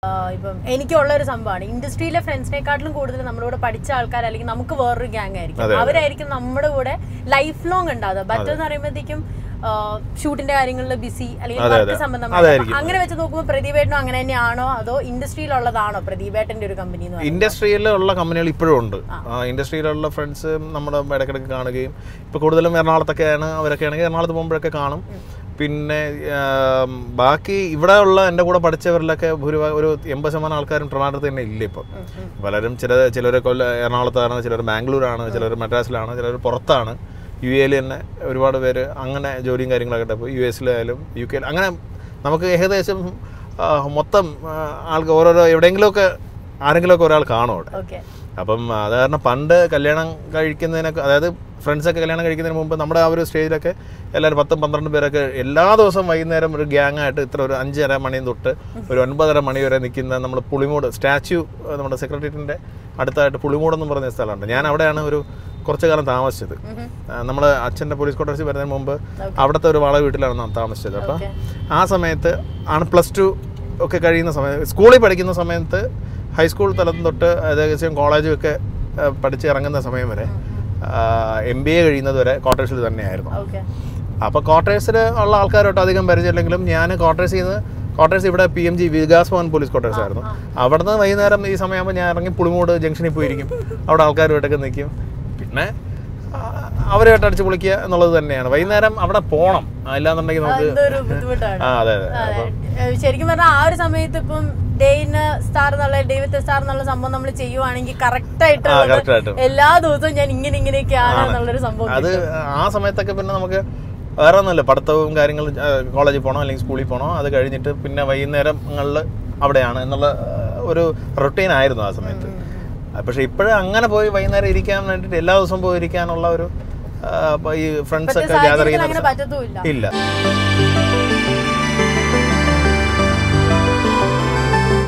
എനിക്കുള്ള ഒരു സംഭവമാണ് ഇൻഡസ്ട്രിയിലെ ഫ്രണ്ട്സിനെക്കാട്ടിലും കൂടുതൽ നമ്മുടെ കൂടെ പഠിച്ച ആൾക്കാർ അല്ലെങ്കിൽ നമുക്ക് വേറൊരു ഗ്യാങ് ആയിരിക്കും അവരായിരിക്കും നമ്മുടെ കൂടെ ലൈഫ് ലോങ് ഉണ്ടാവുക മറ്റെന്ന് പറയുമ്പോഴത്തേക്കും ഷൂട്ടിന്റെ കാര്യങ്ങളിൽ ബിസി അല്ലെങ്കിൽ വർക്ക് സംബന്ധമായി അങ്ങനെ വെച്ച് നോക്കുമ്പോൾ പ്രദീപേട്ടനും അങ്ങനെ തന്നെയാണോ അതോ ഇൻഡസ്ട്രിയിലുള്ളതാണോ പ്രദീപേട്ടന്റെ ഒരു കമ്പനി? ഇൻഡസ്ട്രിയിലുള്ള കമ്പനികൾ ഇപ്പോഴും ഉണ്ട്. ഇൻഡസ്ട്രിയിലുള്ള ഫ്രണ്ട്സ് നമ്മുടെ ഇടയ്ക്കിടയ്ക്ക് കാണുകയും ഇപ്പൊ കൂടുതലും എറണാകുളത്തൊക്കെയാണ് അവരൊക്കെ ആണെങ്കിൽ എറണാകുളത്ത് പോകുമ്പോഴൊക്കെ കാണും. പിന്നെ ബാക്കി ഇവിടെ ഉള്ള എൻ്റെ കൂടെ പഠിച്ചവരിലൊക്കെ ഒരു 80% ആൾക്കാരും ട്രിവാൻഡ്രത്ത് തന്നെ ഇല്ല ഇപ്പം. പലരും ചിലർ എറണാകുളത്താണ്, ചിലർ ബാംഗ്ലൂരാണ്, ചിലർ മദ്രാസിലാണ്, ചിലർ പുറത്താണ്. UAE തന്നെ ഒരുപാട് പേര് അങ്ങനെ ജോലിയും കാര്യങ്ങളൊക്കെ ഇപ്പോൾ US-ലായാലും UK അങ്ങനെ നമുക്ക് ഏകദേശം മൊത്തം ആൾക്ക് ഓരോരോ എവിടെയെങ്കിലുമൊക്കെ ആരെങ്കിലുമൊക്കെ ഒരാൾ കാണും അവിടെ. അപ്പം അത് കാരണം പണ്ട് കല്യാണം കഴിക്കുന്നതിനൊക്കെ അതായത് ഫ്രണ്ട്സൊക്കെ കല്യാണം കഴിക്കുന്നതിന് മുമ്പ് നമ്മുടെ ആ ഒരു സ്റ്റേജിലൊക്കെ എല്ലാവരും 10-12 പേരൊക്കെ എല്ലാ ദിവസവും വൈകുന്നേരം ഒരു ഗ്യാങ്ങായിട്ട് ഇത്ര ഒരു 5:30 മണി തൊട്ട് ഒരു 9:30 മണി വരെ നിൽക്കുന്ന നമ്മൾ പുളിമൂട് സ്റ്റാച്യു നമ്മുടെ സെക്രട്ടേറിയറ്റിൻ്റെ അടുത്തായിട്ട് പുളിമൂടെന്ന് പറഞ്ഞ സ്ഥലമുണ്ട്. ഞാൻ അവിടെയാണ് ഒരു കുറച്ചു കാലം താമസിച്ചത്. നമ്മൾ അച്ഛൻ്റെ പോലീസ് ക്വാർട്ടേഴ്സിൽ വരുന്നതിന് മുമ്പ് അവിടുത്തെ ഒരു വാടക വീട്ടിലാണ് നാം താമസിച്ചത്. അപ്പം ആ സമയത്ത് ആണ് +2 ഒക്കെ കഴിയുന്ന സമയത്ത് സ്കൂളിൽ പഠിക്കുന്ന സമയത്ത് ഹൈസ്കൂൾ തലം തൊട്ട് ഏകദേശം കോളേജും ഒക്കെ പഠിച്ച് ഇറങ്ങുന്ന സമയം വരെ MBA കഴിയുന്നത് വരെ ക്വാർട്ടേഴ്സിൽ തന്നെയായിരുന്നു. അപ്പോൾ ക്വാർട്ടേഴ്സിൽ ഉള്ള ആൾക്കാരോട്ട് അധികം പരിചയമില്ലെങ്കിലും ഞാൻ ക്വാർട്ടേഴ്സ് ഇവിടെ PMG Vikas Bhavan police quarters ആയിരുന്നു. അവിടുന്ന് വൈകുന്നേരം ഈ സമയമാകുമ്പോൾ ഞാൻ ഇറങ്ങി പുളിമൂട് ജംഗ്ഷനിൽ പോയിരിക്കും. അവിടെ ആൾക്കാരുമായിട്ടൊക്കെ നിൽക്കും. പിന്നെ അവരുമായിട്ട് അടിച്ചു പൊളിക്കുക എന്നുള്ളത് തന്നെയാണ്. വൈകുന്നേരം അവിടെ പോകണം, അല്ലാന്നുണ്ടെങ്കിൽ നമുക്ക് അതെ ശരിക്കും പറഞ്ഞാൽ ആ ഒരു സമയത്ത് ഇപ്പം സ്റ്റാർ എന്നുള്ള സംഭവം നമ്മൾ ചെയ്യുവാണെങ്കിൽ കറക്റ്റ് ആയിട്ട് എല്ലാ ദിവസവും ഞാൻ ഇങ്ങനെയൊക്കെയാണ് എന്നുള്ളൊരു സംഭവം. അത് ആ സമയത്തൊക്കെ പിന്നെ നമുക്ക് വേറെ ഒന്നുമില്ല, പഠിത്തവും കാര്യങ്ങളും കോളേജിൽ പോകണോ അല്ലെങ്കിൽ സ്കൂളിൽ പോകണോ, അത് കഴിഞ്ഞിട്ട് പിന്നെ വൈകുന്നേരങ്ങളിൽ അവിടെയാണ് എന്നുള്ള ഒരു റൊട്ടീൻ ആയിരുന്നു ആ സമയത്ത്. പക്ഷെ ഇപ്പോഴും അങ്ങനെ പോയി വൈകുന്നേരം ഇരിക്കാൻ വേണ്ടിയിട്ട് എല്ലാ ദിവസവും പോയി ഇരിക്കാനുള്ള ഒരു ഈ ഫ്രണ്ട്സൊക്കെ ഗ്യാദർ ചെയ്യുന്ന ഇല്ല.